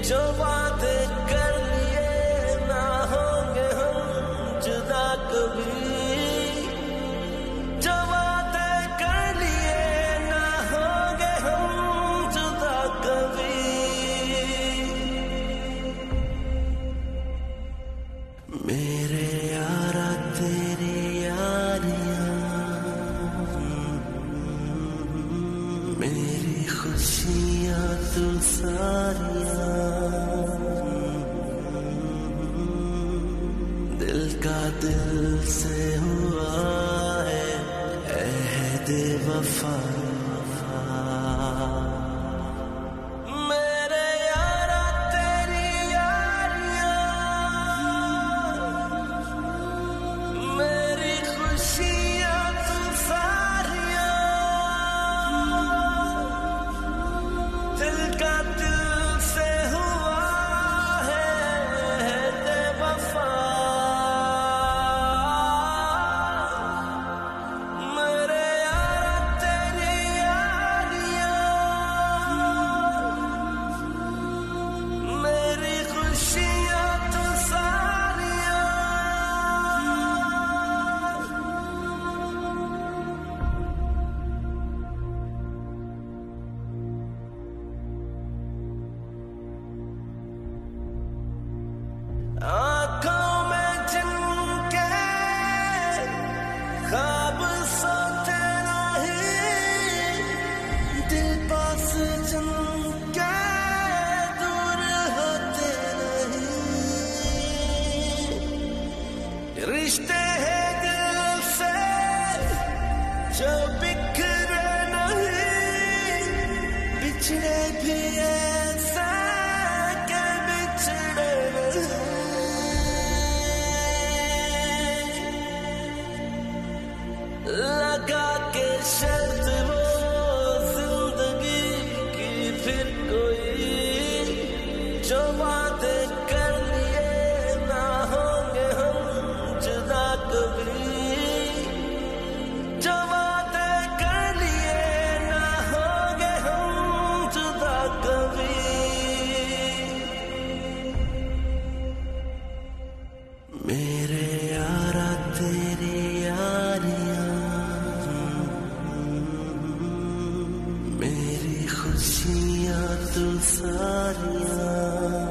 जो वादे कर लिए ना होंगे हम जुदा कभी, जो वादे कर लिए ना होंगे हम जुदा कभी। मेरे यारा तेरी यारियां, मेरी खुशियां तू सारियां, दिल का दिल से हुआ है अहद वफा। मेरे यारा तेरी यारियां, मेरी खुशियां तू सारियां, दिल का दिल से हुआ है अहद वफा। मेरे यारा तेरी यारियां, मेरी खुशियां तू सारियां। आँखों में जिनके ख्वाब सोते नहीं, दिल पास जिनके दूर होते नहीं। रिश्ते हैं दिल से जो बिखरे नहीं, बिछड़े भी ऐसे के बिछड़े नहीं। लगा के शर्त वो जिंदगी की फिर कोई, जो वादे कर लिए ना होंगे हम जुदा कभी, जो वादे कर लिए ना होंगे हम जुदा कभी। मेरे यारा तेरी यारियां, मेरी खुशियां तू सारियां।